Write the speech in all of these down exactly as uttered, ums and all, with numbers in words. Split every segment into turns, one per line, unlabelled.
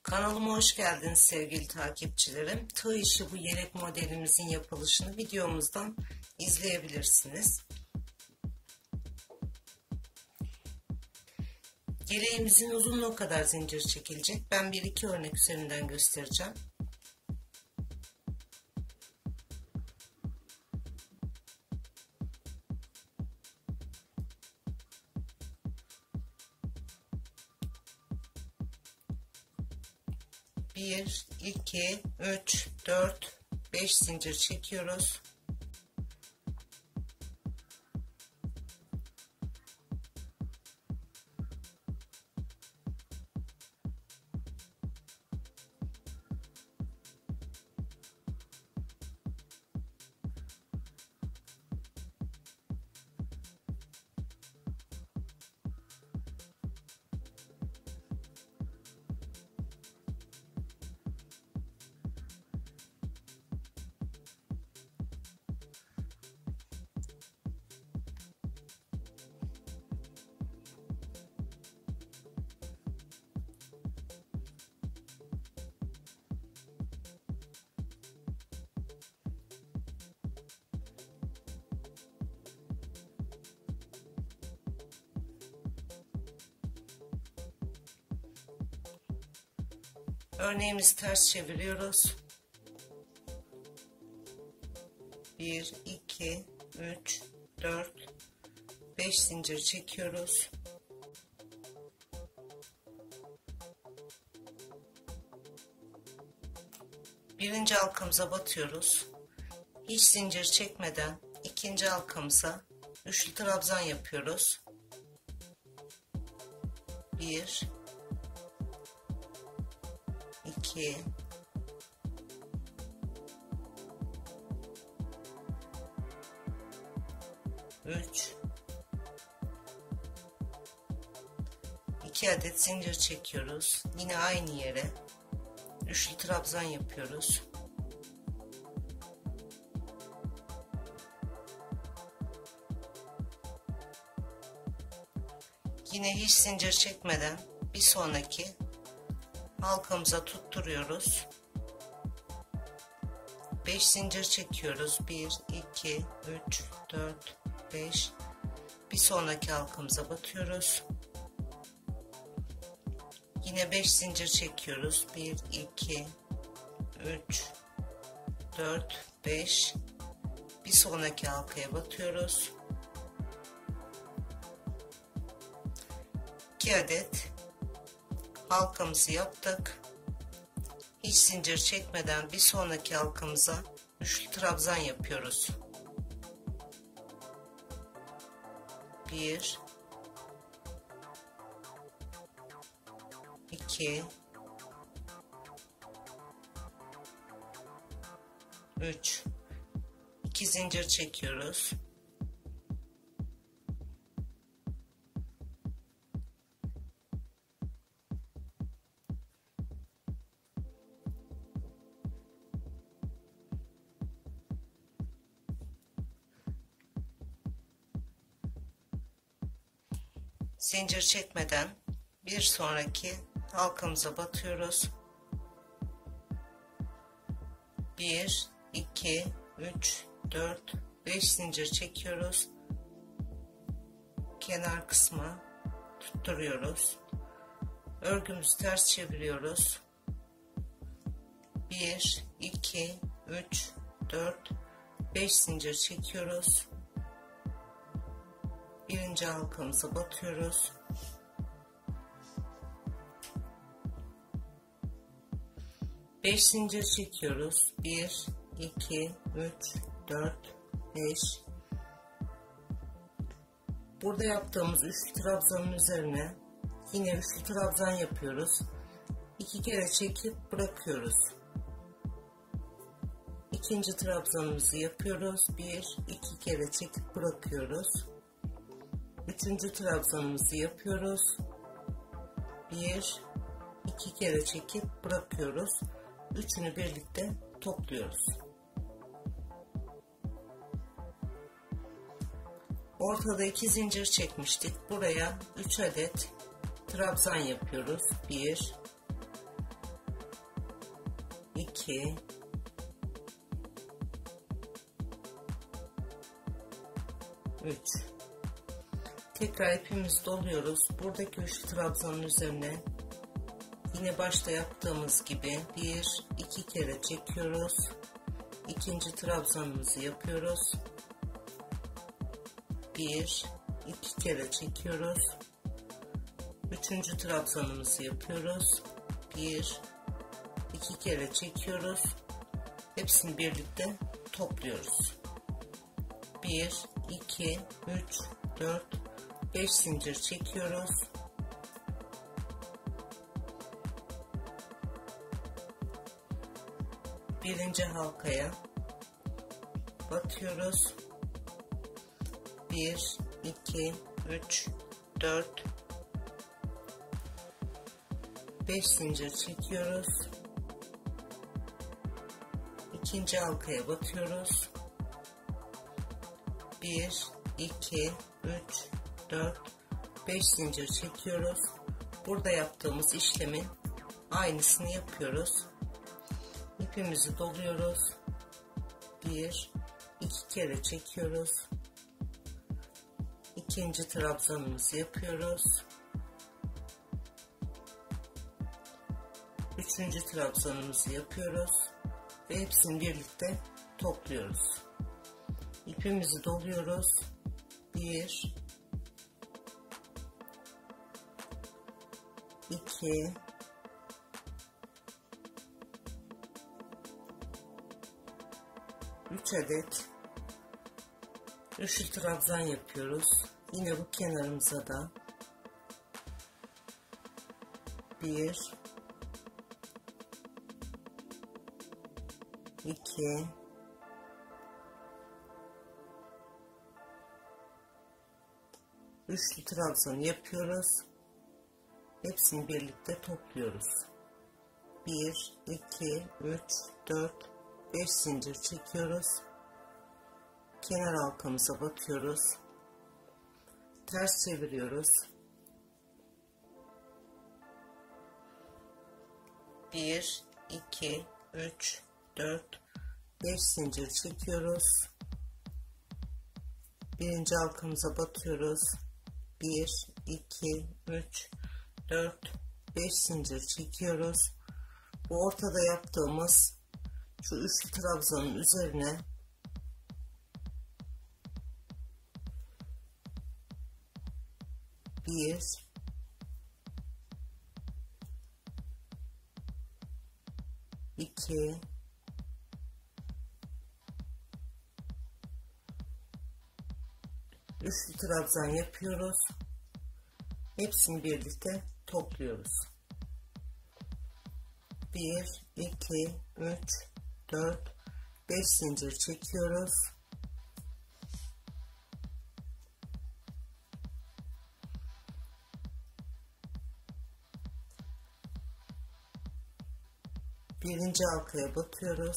Kanalıma hoş geldiniz sevgili takipçilerim. Tığ işi bu yelek modelimizin yapılışını videomuzdan izleyebilirsiniz. Yeleğimizin uzunluğu kadar zincir çekilecek. Ben bir iki örnek üzerinden göstereceğim. bir, iki, üç, dört, beş zincir çekiyoruz. Örneğimizi ters çeviriyoruz. bir, iki, üç, dört, beş zincir çekiyoruz. Birinci halkamıza batıyoruz. Hiç zincir çekmeden ikinci halkamıza üçlü trabzan yapıyoruz. bir, iki, üç, iki adet zincir çekiyoruz. Yine aynı yere üçlü trabzan yapıyoruz. Yine hiç zincir çekmeden bir sonraki halkamıza tutturuyoruz. beş zincir çekiyoruz. bir, iki, üç, dört, beş. Bir sonraki halkamıza batıyoruz. Yine beş zincir çekiyoruz. bir, iki, üç, dört, beş. Bir sonraki halkaya batıyoruz. iki adet halkamızı yaptık. Hiç zincir çekmeden bir sonraki halkamıza üçlü trabzan yapıyoruz. bir, iki, üç, iki zincir çekiyoruz. Zincir çekmeden bir sonraki halkamıza batıyoruz. bir, iki, üç, dört, beş zincir çekiyoruz. Kenar kısmı tutturuyoruz. Örgümüzü ters çeviriyoruz. bir, iki, üç, dört, beş zincir çekiyoruz. Birinci halkamıza batıyoruz. beş zincir çekiyoruz. bir, iki, üç, dört, beş. Burada yaptığımız üçlü trabzanın üzerine yine üçlü trabzan yapıyoruz. iki kere çekip bırakıyoruz. İkinci trabzanımızı yapıyoruz. bir, iki kere çekip bırakıyoruz. Üçüncü trabzanımızı yapıyoruz. bir, iki kere çekip bırakıyoruz. Üçünü birlikte topluyoruz. Ortada iki zincir çekmiştik. Buraya üç adet trabzan yapıyoruz. bir, iki, üç. Tekrar ipimizi doluyoruz. Buradaki üçlü trabzanın üzerine yine başta yaptığımız gibi bir iki kere çekiyoruz. İkinci trabzanımızı yapıyoruz. Bir iki kere çekiyoruz. Üçüncü trabzanımızı yapıyoruz. Bir iki kere çekiyoruz. Hepsini birlikte topluyoruz. Bir iki üç dört beş zincir çekiyoruz. Birinci halkaya batıyoruz. Bir iki üç dört beş zincir çekiyoruz. İkinci halkaya batıyoruz. Bir iki üç dört beş zincir çekiyoruz. Burada yaptığımız işlemin aynısını yapıyoruz. İpimizi doluyoruz. Bir iki kere çekiyoruz. İkinci trabzanımızı yapıyoruz. Üçüncü trabzanımızı yapıyoruz ve hepsini birlikte topluyoruz. İpimizi doluyoruz. Bir iki üç adet üçlü trabzan yapıyoruz. Yine bu kenarımıza da bir iki üçlü trabzan yapıyoruz. Hepsini birlikte topluyoruz. bir iki üç dört beş zincir çekiyoruz. Kenar halkamıza batıyoruz. Ters çeviriyoruz. bir iki üç dört beş zincir çekiyoruz. Birinci halkamıza batıyoruz. bir iki üç dört beş zincir çekiyoruz. Bu ortada yaptığımız şu üçlü trabzanın üzerine bir iki üçlü trabzan yapıyoruz. Hepsini birlikte topluyoruz. bir iki üç dört beş zincir çekiyoruz. Birinci halkaya batıyoruz.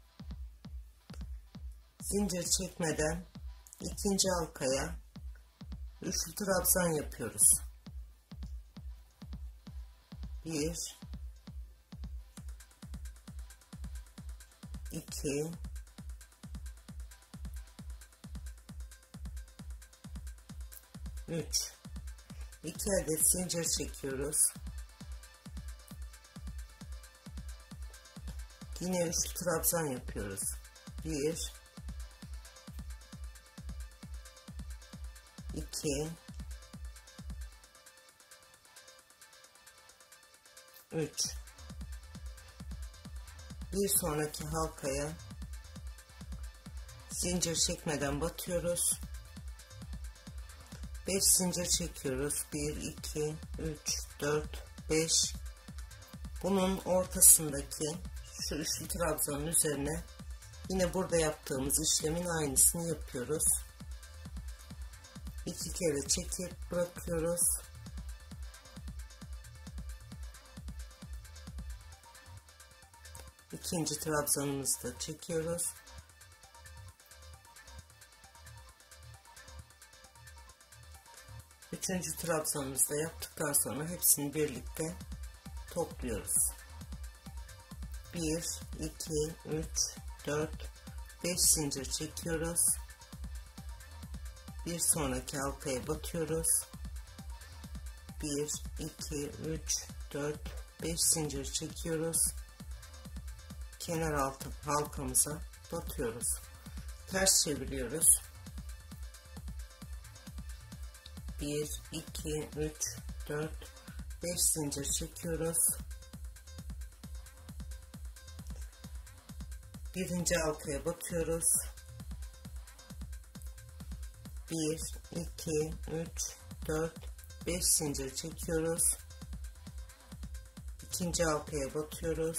Zincir çekmeden ikinci halkaya üçlü trabzan yapıyoruz. bir iki üç iki adet zincir çekiyoruz. Yine üçlü trabzan yapıyoruz. bir iki üç bir sonraki halkaya zincir çekmeden batıyoruz. beş zincir çekiyoruz. bir iki üç dört beş. Bunun ortasındaki şu üçlü trabzanın üzerine yine burada yaptığımız işlemin aynısını yapıyoruz. iki kere çekip bırakıyoruz. İkinci trabzanımızı da çekiyoruz. Üçüncü trabzanımızı da yaptıktan sonra hepsini birlikte topluyoruz. bir iki üç dört beş zincir çekiyoruz. Bir sonraki halkaya batıyoruz. bir iki üç dört beş zincir çekiyoruz. Kenar altı halkamıza batıyoruz. Ters çeviriyoruz. bir iki üç dört beş zincir çekiyoruz. Birinci halkaya batıyoruz. bir iki üç dört beş zincir çekiyoruz. İkinci halkaya batıyoruz.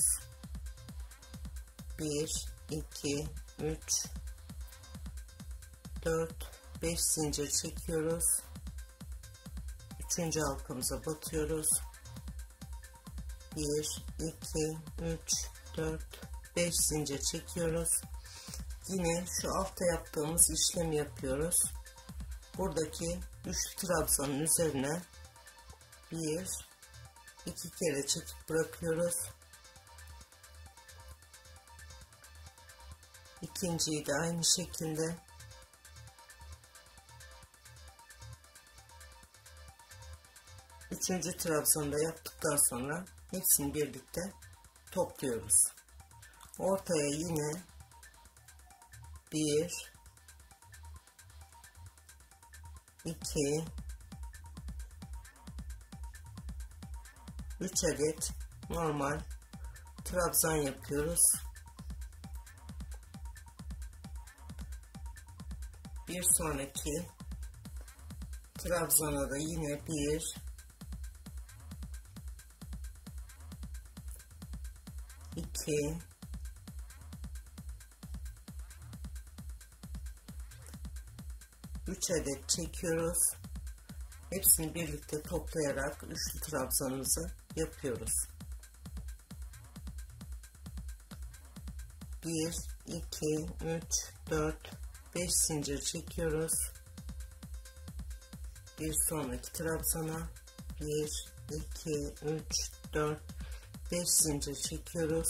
bir iki üç dört beş zincir çekiyoruz. Üçüncü halkamıza batıyoruz. bir iki üç dört beş zincir çekiyoruz. Yine şu altta yaptığımız işlemi yapıyoruz. Buradaki üçlü trabzanın üzerine bir iki kere çekip bırakıyoruz. İkinciyi de aynı şekilde. Üçüncü trabzanı da yaptıktan sonra hepsini birlikte topluyoruz. Ortaya yine bir iki üç adet normal trabzan yapıyoruz. Bir sonraki trabzana da yine bir iki üç adet çekiyoruz. Hepsini birlikte toplayarak üçlü trabzanımızı yapıyoruz. bir iki üç dört beş zincir çekiyoruz. Bir sonraki trabzana bir iki üç dört beş zincir çekiyoruz.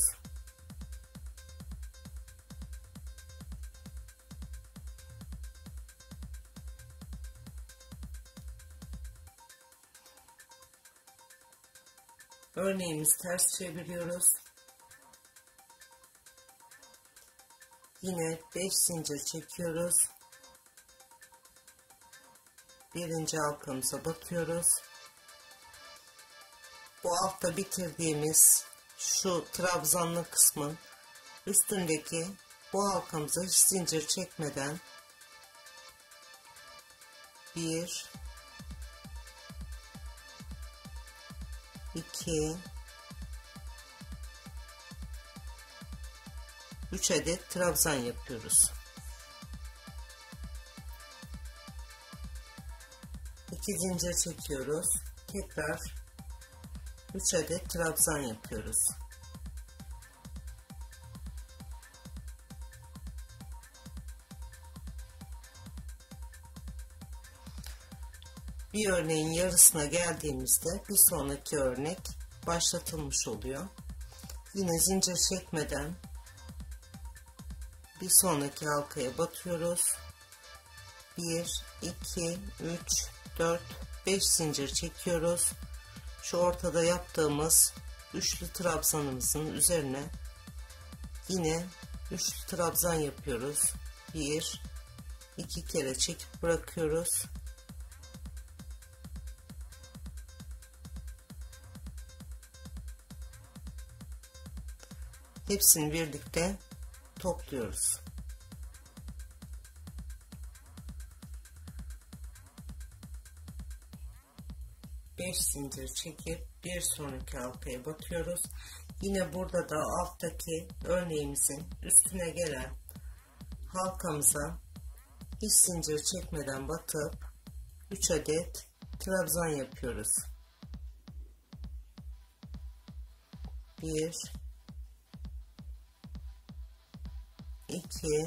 Örneğimizi ters çeviriyoruz. Yine beş zincir çekiyoruz. Birinci halkamıza batıyoruz. Bu altta bitirdiğimiz şu trabzanlı kısmın üstündeki bu halkamıza hiç zincir çekmeden bir iki üç adet trabzan yapıyoruz. iki zincir çekiyoruz. Tekrar üç adet trabzan yapıyoruz. Bir örneğin yarısına geldiğimizde bir sonraki örnek başlatılmış oluyor. Yine zincir çekmeden bir sonraki halkaya batıyoruz. bir iki üç dört beş zincir çekiyoruz. Şu ortada yaptığımız üçlü trabzanımızın üzerine yine üçlü trabzan yapıyoruz. bir iki kere çekip bırakıyoruz. Hepsini birlikte topluyoruz. beş zincir çekip bir sonraki halkaya batıyoruz. Yine burada da alttaki örneğimizin üstüne gelen halkamıza hiç zincir çekmeden batıp üç adet trabzan yapıyoruz. bir iki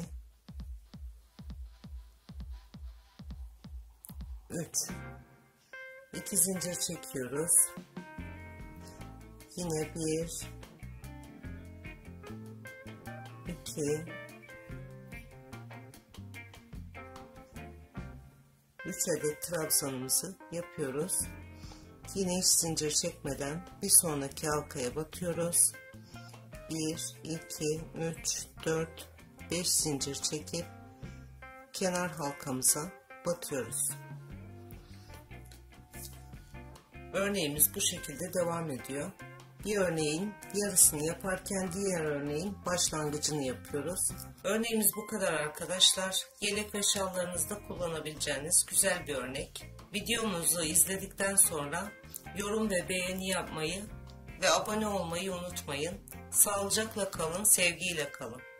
üç iki zincir çekiyoruz. Yine bir iki, üç adet trabzanımızı yapıyoruz. Yine hiç zincir çekmeden bir sonraki halkaya batıyoruz. bir, iki, üç, dört, beş zincir çekip kenar halkamıza batıyoruz. Örneğimiz bu şekilde devam ediyor. Bir örneğin yarısını yaparken diğer örneğin başlangıcını yapıyoruz. Örneğimiz bu kadar arkadaşlar. Yelek ve şallarınızda kullanabileceğiniz güzel bir örnek. Videomuzu izledikten sonra yorum ve beğeni yapmayı ve abone olmayı unutmayın. Sağlıcakla kalın, sevgiyle kalın.